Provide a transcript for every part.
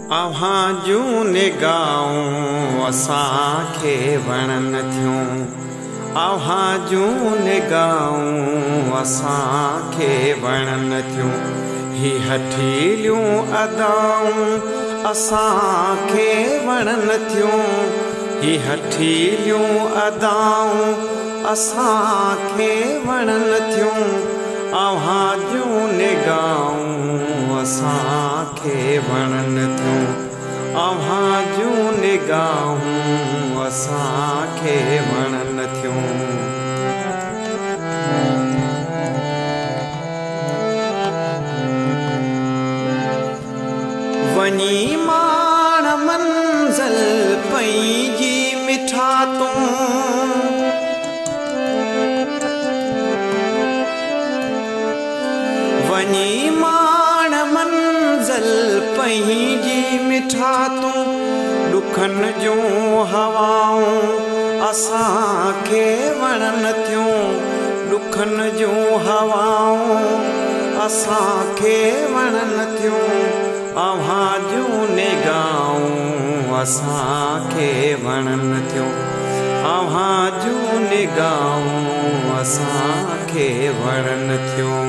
अव्हां जूं निगाहूं असांखे वणन थियूं। अव्हां जूं निगाहूं असांखे वणन थियूं। ही हठीलियूं अदाऊं असांखे वणन थियूं। ही हठीलियूं अदाऊं असांखे वणन थियूं। अव्हां जूं निगाहूं असांखे वणन थियूं। अव्हां जूं निगाहूं असांखे वणन थियूं। वञी माण मंज़िल पंहिंजी मिठा तूं। वञी माण मंज़िल पंहिंजी मिठा तूं। ॾुखनि जूं हवाऊं असांखे वणन थियूं। ॾुखनि जूं हवाऊं असांखे वणन थियूं। अव्हां जूं निगाहूं असांखे वणन थियूं। अव्हां जूं निगाहूं असांखे वणन थियूं।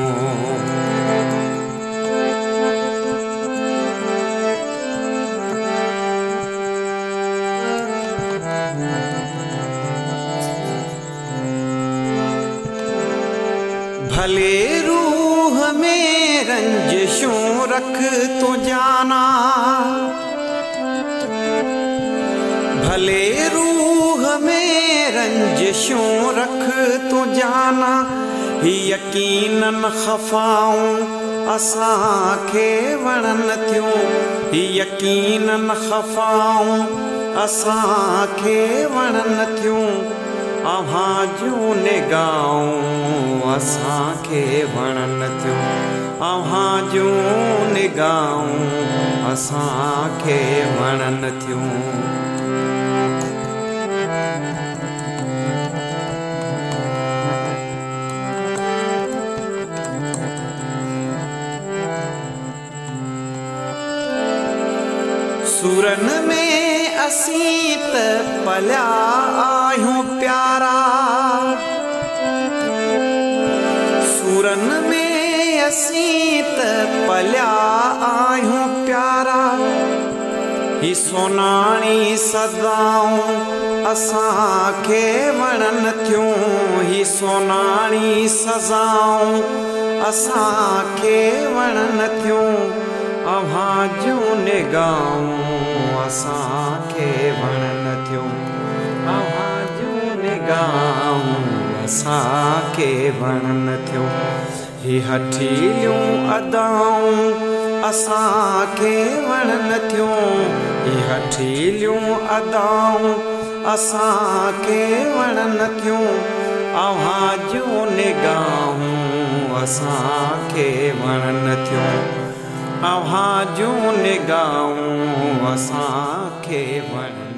भले रूह में रंजिशूं रख तू जाना। भले रूह में रंजिशूं रख तू जाना। ही यकीनन ख़फ़ाऊं असांखे वणन थियूं। ही यकीनन ख़फ़ाऊं असांखे वणन थियूं। अव्हां जूं निगाहूं असांखे वणन थियूं। अव्हां जूं निगाहूं असांखे वणन थियूं। सुरन में असीं त पलिया आहियूं प्यारा। सुरन में असीं त पलिया आहियूं प्यारा। ही सोनाणी सदाऊं असांखे वणन थियूं। ही सोनाणी सज़ाऊं असांखे वणन थियूं। अव्हां जूं निगाहूं असांखे वणन थियूं। अव्हां जूं निगाहूं असांखे वणन थियूं। ही हठीलियूं अदाऊं असांखे वणन थियूं। ही हठीलियूं अदाऊं असांखे वणन थियूं। अव्हां जूं निगाहूं असांखे वणन थियूं। अव्हां जूं निगाहूं असांखे वणन